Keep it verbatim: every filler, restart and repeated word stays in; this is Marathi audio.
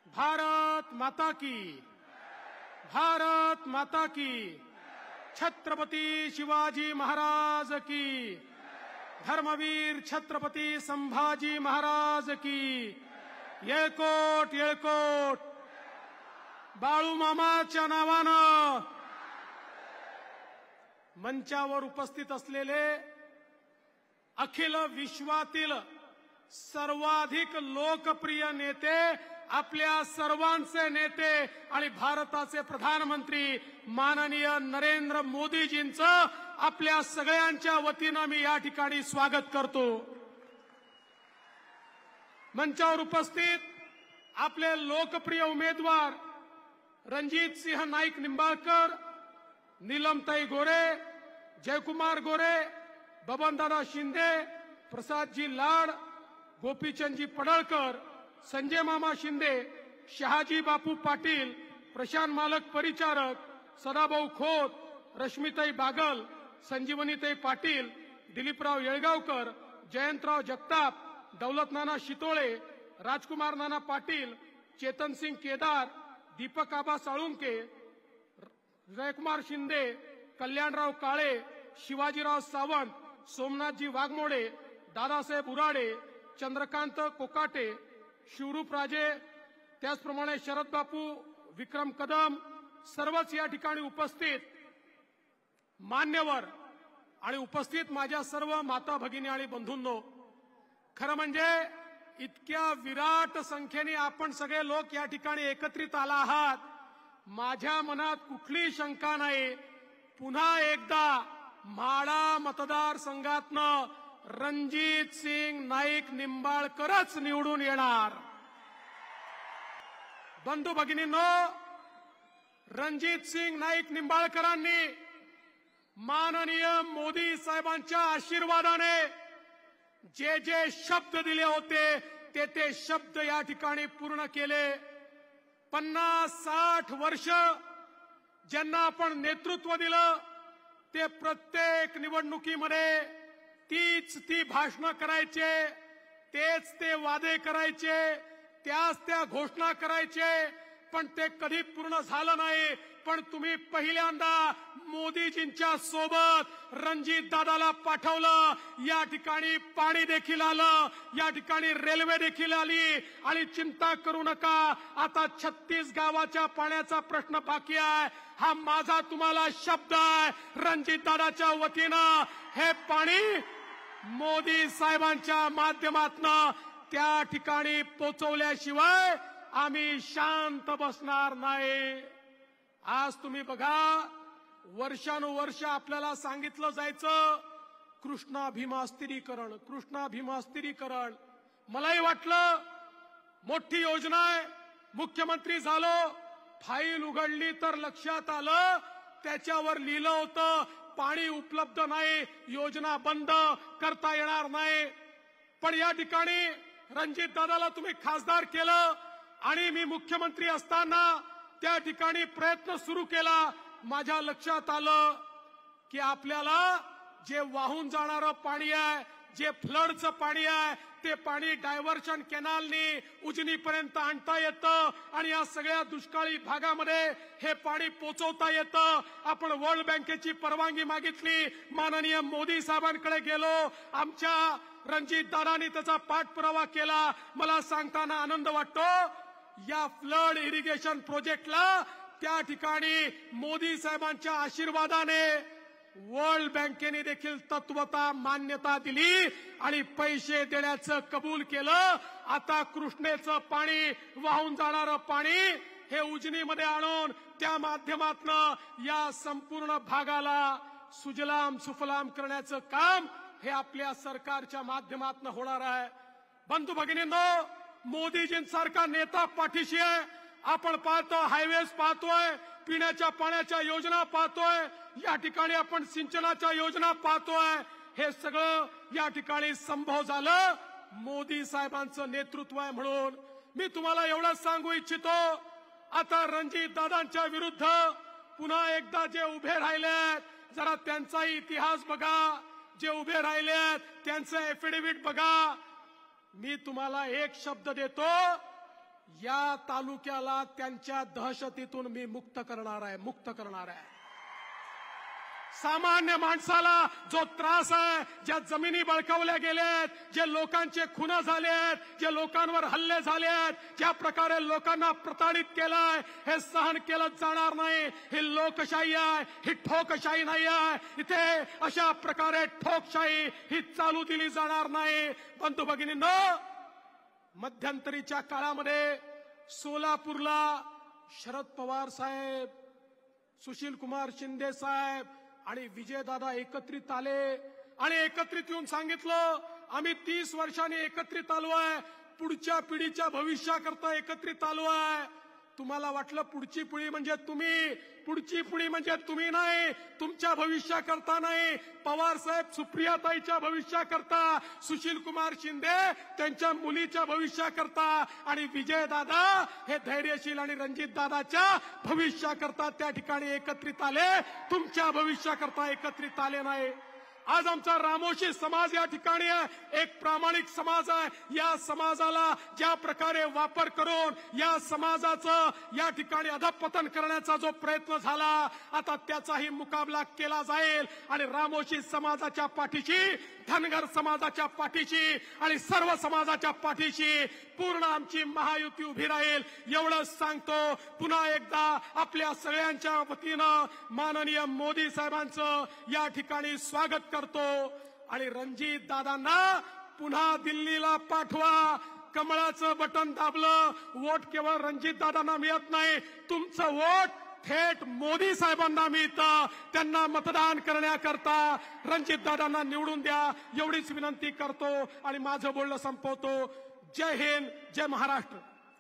भारत माता की, भारत माता की, छत्रपती शिवाजी महाराज की, धर्मवीर छत्रपती संभाजी महाराज की, येळकोट येळकोट. बाळू मामाच्या नावानं मंचावर उपस्थित असलेले अखिल विश्वातील सर्वाधिक लोकप्रिय नेते, आपल्या सर्वांचे नेते आणि भारताचे प्रधानमंत्री माननीय नरेंद्र मोदीजींचं आपल्या सगळ्यांच्या वतीनं मी या ठिकाणी स्वागत करतो. मंचावर उपस्थित आपले लोकप्रिय उमेदवार रणजित सिंह नाईक निंबाळकर, नीलमताई गोरे, जयकुमार गोरे, बबनदादा शिंदे, प्रसादजी लाड, गोपीचंदजी पडळकर, संजय मामा शिंदे, शहाजी बापू पाटील, प्रशांत मालक परिचारक, सदाभाऊ खोत, रश्मीताई बागल, संजीवनीताई पाटील, दिलीपराव येळगावकर, जयंतराव जगताप, दौलतनाना शितोळे, राजकुमार नाना पाटील, चेतनसिंग केदार, दीपक आबा साळुंके, जयकुमार शिंदे, कल्याणराव काळे, शिवाजीराव सावंत, सोमनाथजी वाघमोडे, दादासाहेब उराडे, चंद्रकांत कोकाटे, शिवरूप राजे, त्याचप्रमाणे शरद बापू, विक्रम कदम, सर्वच या ठिकाणी उपस्थित मान्यवर आणि उपस्थित माझ्या सर्व माता भगिनी आणि बंधूंनो, खरं म्हणजे इतक्या विराट संख्येने आपण सगळे लोक या ठिकाणी एकत्रित आला आहात. माझ्या मनात कुठली शंका नाही, पुन्हा एकदा म्हाडा मतदारसंघातनं रणजित सिंग नाईक निंबाळकरच निवडून येणार. बंधू भगिनींनो, रणजित सिंग नाईक निंबाळकरांनी माननीय मोदी साहेबांच्या आशीर्वादाने जे जे शब्द दिले होते ते ते शब्द या ठिकाणी पूर्ण केले. पन्नास साठ वर्ष ज्यांना आपण नेतृत्व दिलं ते प्रत्येक निवडणुकीमध्ये तीच ती भाषणं करायचे, तेच ते वादे करायचे, त्याच त्या घोषणा करायचे, पण ते कधी पूर्ण झालं नाही. पण तुम्ही पहिल्यांदा मोदीजींच्या सोबत रणजित दादाला पाठवलं. या ठिकाणी पाणी देखील आलं, या ठिकाणी रेल्वे देखील आली आणि चिंता करू नका, आता छत्तीस गावाच्या पाण्याचा प्रश्न बाकी आहे. हा माझा तुम्हाला शब्द आहे, रणजित दादाच्या वतीनं हे पाणी मोदी साहेबांच्या माध्यमातून त्या ठिकाणी पोहोचवल्याशिवाय आम्ही शांत बसणार नाही. आज तुम्ही बघा, वर्षानुवर्ष आपल्याला सांगितलं जायचं कृष्णा भीमा स्थिरीकरण, कृष्णा भीमा स्थिरीकरण. मलाही वाटलं मोठी योजना आहे, मुख्यमंत्री झालो, फाईल उघडली तर लक्षात आलं त्याच्यावर लिहिलं होतं पाणी उपलब्ध नाही, योजना बंद करता येणार नाही. पण या ठिकाणी रणजित दादाला तुम्ही खासदार केलं आणि मी मुख्यमंत्री असताना त्या ठिकाणी प्रयत्न सुरू केला. माझ्या लक्षात आलं की आपल्याला जे वाहून जाणारं पाणी आहे, जे फ्लडचं पाणी आहे, ते पाणी डायव्हर्शन कॅनलनी उजनीपर्यंत आणता येतं आणि या सगळ्या दुष्काळी भागामध्ये हे पाणी पोहोचवता येतं. आपण वर्ल्ड बँकेची परवानगी मागितली, माननीय मोदी साहेबांकडे गेलो, आमच्या रणजित दादांनी त्याचा पाठपुरावा केला. मला सांगताना आनंद वाटतो, या फ्लड इरिगेशन प्रोजेक्टला त्या ठिकाणी मोदी साहेबांच्या आशीर्वादाने वर्ल्ड बँकेने देखील तत्वता मान्यता दिली आणि पैसे देण्याचं कबूल केलं. आता कृष्णेचं पाणी, वाहून जाणारं पाणी हे उजनीमध्ये आणून त्या माध्यमातून या संपूर्ण भागाला सुजलाम सुफलाम करण्याचं काम हे आपल्या सरकारच्या माध्यमातून होणार आहे. बंधू भगिनींनो, मोदीजींसारखा नेता पाठीशी आहे. आपण पाहतो हायवेज पाहतोय, पिण्याच्या पाण्याच्या योजना पाहतोय, या ठिकाणी आपण सिंचनाच्या योजना पाहतोय. हे सगळं या ठिकाणी संभव झालं मोदी साहेबांचं नेतृत्व आहे म्हणून. मी तुम्हाला एवढंच सांगू इच्छितो, आता रणजित दादांच्या विरुद्ध पुन्हा एकदा जे उभे राहिलेत, जरा त्यांचाही इतिहास बघा, जे उभे राहिलेत त्यांचं एफिडेव्हिट बघा. मी तुम्हाला एक शब्द देतो, या तालुक्याला त्यांच्या दहशतीतून मी मुक्त करणार आहे, मुक्त करणार आहे. सामान्य माणसाला जो त्रास आहे, ज्या जमिनी बळकावल्या गेल्यात, जे लोकांचे खून झालेत, जे लोकांवर हल्ले झालेत, ज्या प्रकारे लोकांना प्रताडित केलंय, हे सहन केलं जाणार नाही. ही लोकशाही आहे, ही ठोकशाही नाही आहे. इथे अशा प्रकारे ठोकशाही ही चालू दिली जाणार नाही. बंधू भगिनींनो, मध्यंतरीच्या काळामध्ये सोलापूरला शरद पवार साहेब, सुशील कुमार शिंदे साहेब आणि विजयदादा एकत्रित आले आणि एकत्रित येऊन सांगितलं, आम्ही तीस वर्षांनी एकत्रित आलो आहे, पुढच्या पिढीच्या भविष्याकरता एकत्रित आलो आहे. तुम्हाला वाटलं पुढची पिढी म्हणजे तुम्ही, पुढची पिढी म्हणजे तुम्ही नाही, तुमच्या भविष्याकरता नाही. पवार साहेब सुप्रियाताईच्या भविष्याकरता, सुशील कुमार शिंदे त्यांच्या मुलीच्या भविष्याकरता आणि विजयदादा हे धैर्यशील आणि रणजित दादाच्या भविष्याकरता त्या ठिकाणी एकत्रित आले, तुमच्या भविष्याकरता एकत्रित आले नाही. आज आमचा रामोशी समाज या ठिकाणी आहे, एक प्रामाणिक समाज आहे. या समाजाला ज्या प्रकारे वापर करून या समाजाचं या ठिकाणी अधपतन करण्याचा जो प्रयत्न झाला, आता त्याचाही मुकाबला केला जाईल आणि रामोशी समाजाच्या पाठीशी, धनगर समाजाच्या पाठीशी आणि सर्व समाजाच्या पाठीशी पूर्ण आमची महायुती उभी राहील. एवढंच सांगतो. पुन्हा एकदा आपल्या सगळ्यांच्या वतीनं माननीय मोदी साहेबांचं या ठिकाणी स्वागत करतो आणि रणजित दादांना पुन्हा दिल्लीला पाठवा. कमळाचं बटन दाबलं, वोट केवळ रणजित दादांना मिळत नाही, तुमचं वोट थेट मोदी साहेबांना मिळतं. त्यांना मतदान करण्याकरता रणजित दादांना निवडून द्या, एवढीच विनंती करतो आणि माझं बोलणं संपवतो. जय हिंद, जय महाराष्ट्र.